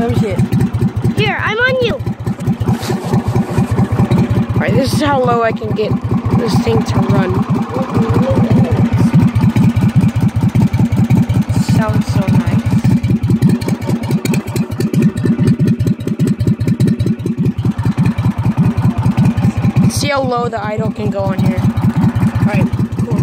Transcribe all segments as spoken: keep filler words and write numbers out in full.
Let me see it. Here, I'm on you. Alright, this is how low I can get this thing to run. Sounds so nice. See how low the idle can go on here. Alright, cool.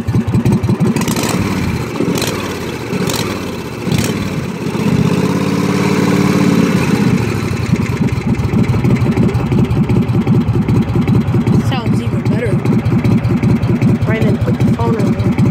Sounds even better. Right, then put the phone in there.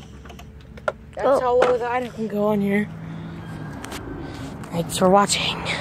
That's how low the idle can go on here. Thanks for watching.